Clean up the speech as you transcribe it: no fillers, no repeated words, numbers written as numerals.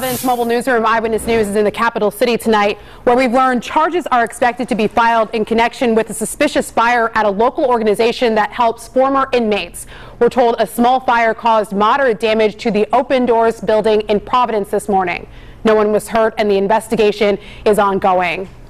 Providence Mobile Newsroom Eyewitness News is in the capital city tonight, where we've learned charges are expected to be filed in connection with a suspicious fire at a local organization that helps former inmates. We're told a small fire caused moderate damage to the Open Doors building in Providence this morning. No one was hurt and the investigation is ongoing.